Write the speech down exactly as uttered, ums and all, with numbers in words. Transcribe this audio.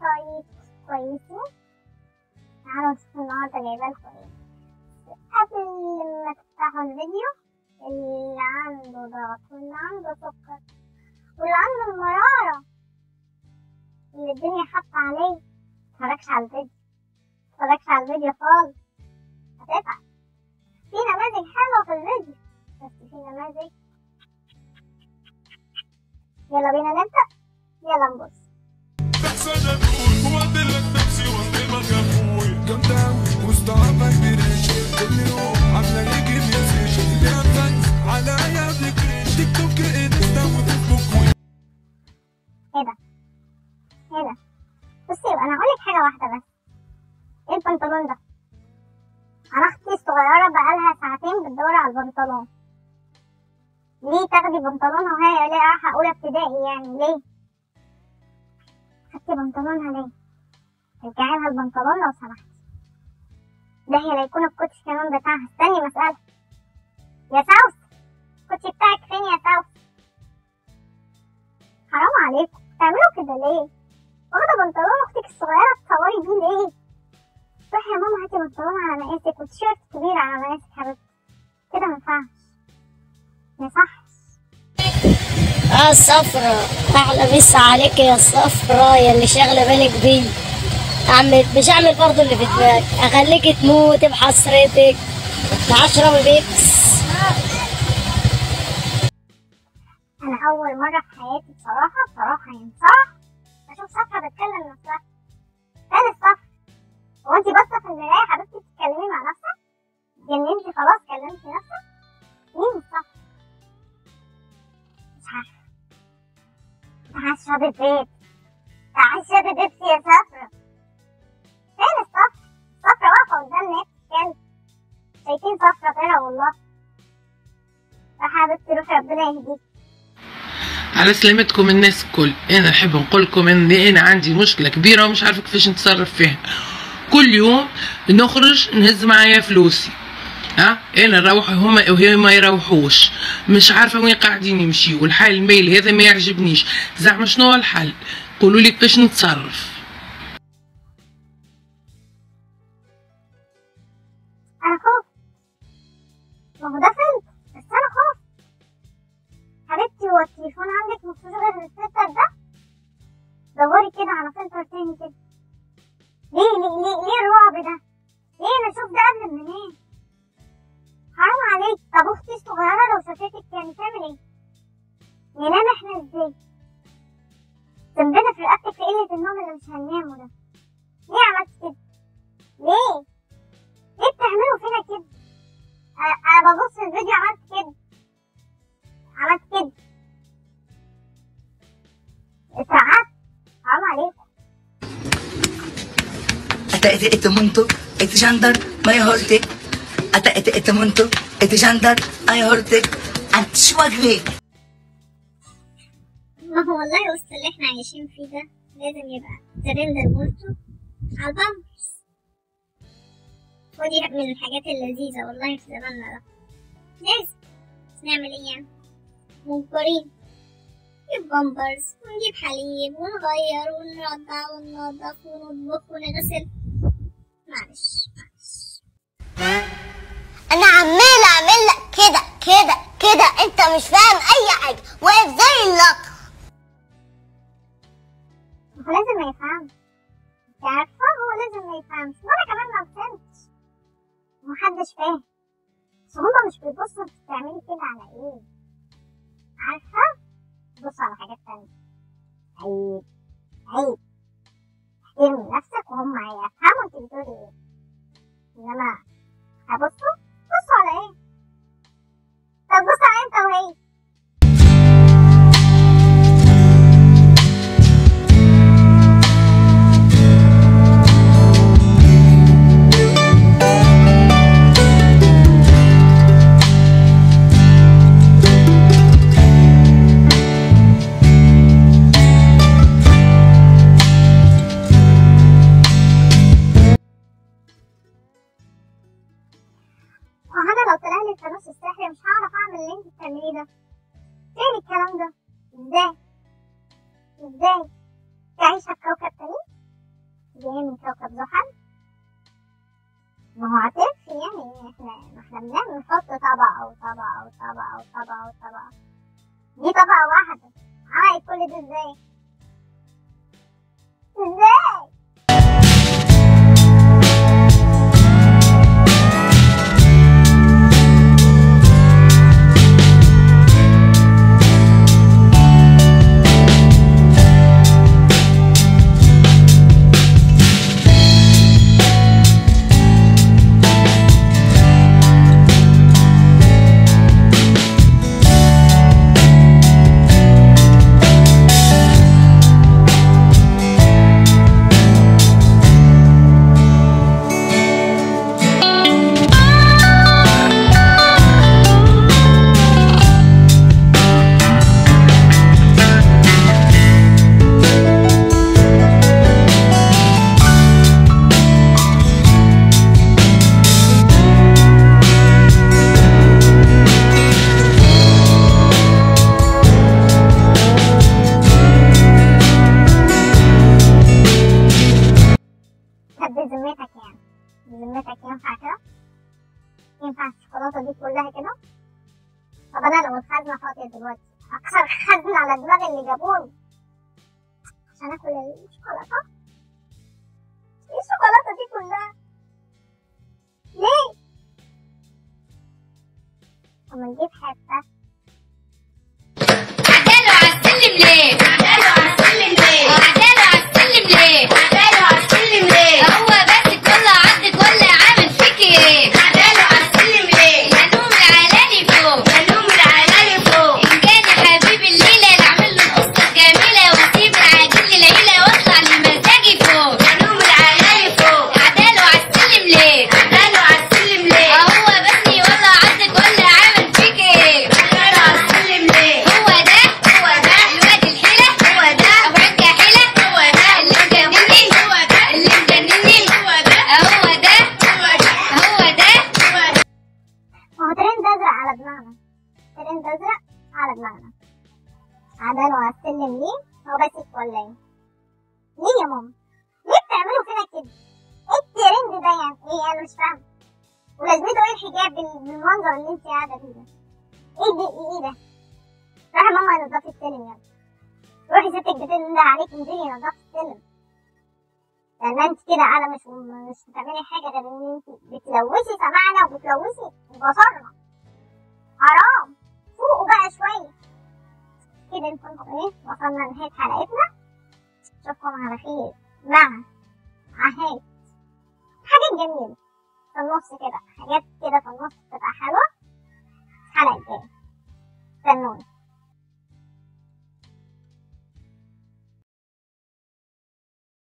طيب كويسين، تعالوا نشوف النهارده جايبالكوا ايه. قبل ما تفتحوا الفيديو، اللي عنده ضغط واللي عنده سكر واللي عنده المرارة اللي الدنيا حاطة عليه، متفرجش على الفيديو، متفرجش على الفيديو خالص، هتتعب. في نماذج حلوة في الفيديو، بس في نماذج. يلا بينا نبدأ، يلا نبص. ايه ده؟ ايه ده؟ بصي، انا هقولك حاجة واحدة بس. ايه البنطلون ده؟ انا اختي الصغيرة بقالها ساعتين بتدور على البنطلون. ليه تاخدي بنطلونها وهي ليه رايحة اولى ابتدائي؟ يعني ليه خدتي بنطلونها ليه؟ رجعي لها البنطلون لو سمحتي. ده هي لا يكون الكوتشي كمان بتاعها. استني مسألة يا ساوس، الكوتشي بتاعك فين يا ساوس؟ حرام عليكم، بتعملوا كده ليه؟ واخدة بنطلون اختك الصغيرة تصوري بيه ليه؟ روحي يا ماما هاتي بنطلون على مقاسك وتيشيرت كبير على مقاسك حبيبتي، كده مينفعش، ميصحش. اه الصفرة، احلى مسا عليك يا الصفرة يا اللي شاغلة بالك بيه. اعمل مش اعمل برضه اللي في دماغك، اخليكي تموتي بحسرتك لعشرة بيبس. انا اول مرة في حياتي بصراحة بصراحة يعني بصراحة اشوف صفرة بتكلم نفسها. فين الصفرة؟ هو انتي باصة في المراية يا حبيبتي بتتكلمي مع نفسك؟ جننتي خلاص كلمتي نفسك؟ مين الصفرة؟ مش عارفة. تعالي اشربي بيبسي، تعالي اشربي بيبسي يا صفرة. فين الصفرة؟ صفرة واقفة قدامنا بتتكلم. شايفين صفرة طلع والله. يا حبيبتي روحي ربنا يهديك. على سلامتكم الناس الكل، انا نحب نقول لكم ان انا عندي مشكله كبيره ومش عارفه كيفاش نتصرف فيها. كل يوم نخرج نهز معايا فلوسي، ها انا نروح هما وهما ما يروحوش، مش عارفه وين قاعدين يمشيوا، والحال الميل هذا ما يعجبنيش. زعما شنو هو الحل؟ قولوا لي كيفاش نتصرف. انا خفت، ما هو ده فيلم بس انا خفت. حبيبتي هو التليفون عندك مفيهوش غير الفلتر ده؟ دوري كده على فلتر تاني كده. ليه ليه ليه ليه الرعب ده؟ ليه انا اشوف ده قبل ما انام؟ حرام عليك. طب اختي الصغيرة لو شافتك يعني تعمل ايه؟ ننام احنا ازاي؟ ذنبنا في رقبتك في قلة النوم اللي مش هننامه ده. ليه عملت كده؟ ليه؟ ليه بتعملوا فينا كده؟ انا انا ببص في الفيديو عملت كده، عملت كده اترعبت. حرام عليكم. Ata ete ete monto, ete jandar, maya hortek. Ata ete ete monto, ete jandar, maya hortek. Ant شواجبك. ما هو والله وسط اللي احنا عايشين فيه ده لازم يبقى ترند المولتو على البامبرز، ودي من الحاجات اللذيذة والله في زماننا ده. لازم، بس نعمل ايه يعني؟ مجبرين نجيب بامبرز ونجيب حليب ونغير ونرضع وننضف ونطبخ ونغسل. معلش معلش. انا عمال اعمل لك كده كده كده، انت مش فاهم اي حاجة، واقف زي اللقطة. هو لازم ما يفهمش، انت عارفة هو لازم ما يفهمش، وانا كمان ما فهمتش ومحدش فاهم. بس هما مش بيبصوا انت بتعملي كده على ايه، عارفة؟ بصوا على حاجات تانية. عيب عيب، احترمي نفسك وهم هيفهموا انت بتقولي ايه. انما هبصوا بصوا على ايه؟ طب بصوا على انت وهي. الفانوس السحري مش هعرف اعمل اللي انت بتعمليه ده. فين الكلام ده؟ ازاي؟ ازاي؟ تعيش في كوكب تاني؟ جايين من كوكب زحل. ما هو عترف يعني، احنا ما احنا بنعمل نحط طبقة وطبقة وطبقة وطبقة وطبقة. دي طبقة واحدة عملت كل ده ازاي؟ ازاي؟ بذمتك يعني بذمتك ينفع كده؟ ينفع الشوكولاتة دي كلها كده؟ طب أنا لو الخزنة فاضية دلوقتي أكسر خزنة على دماغ اللي جابوني عشان آكل الشوكولاتة؟ إيه الشوكولاتة دي كلها؟ ليه؟ طب ما نجيب حتة. عداله عالسلم ليه؟ عداله عالسلم ليه؟ عداله عالسلم ليه؟ عداله عالسلم ليه؟ هو بس كله عضك ولا عامل فيكي ايه؟ عداله عالسلم ليه؟ يا نوم العلالي فوق، يا نوم العلالي فوق. إن كان حبيب الليلة نعمل له القصة الجميلة ونسيب العجين للعيلة واطلع لمزاجي فوق، يا نوم العلالي فوق. عداله عالسلم ليه؟ عداله عالسلم ليه؟ هو بس ولا عضك ولا عامل فيكي ايه؟ عداله عالسلم ليه؟ هو ده هو ده الواد الحيلة، هو ده أبو عكا حيلة، هو ده اللي مجنني، هو ده اللي مجنني، هو ده هو ده هو ده هو ده هو ده. ما هو ترند أزرق على دماغنا، ترند أزرق على دماغنا. عداله عالسلم ليه؟ هو بس ولا ايه؟ ليه يا ماما؟ ليه بتعملوا فينا كده؟ ايه الترند ده يعني؟ ايه أنا مش فاهمة. ولازمته ايه الحجاب بال- بالمنظر اللي انت قاعدة فيه ده؟ ايه ده ايه ده؟ روحي ماما نضفي السلم يلا. روحي ستك بتنده عليك انزلي نضفي السلم. لأن انت كده قاعدة مش مش بتعملي حاجة غير ان انت بتلوثي سمعنا وبتلوثي بصرنا. حرام. فوقوا بقى شوية. كده نكون ايه وصلنا لنهاية حلقتنا. اشوفكم على خير مع عهاد حاجات جميلة في النص كده، حاجات كده في النص بتبقى حلوة. الحلقة الجاية استنوني.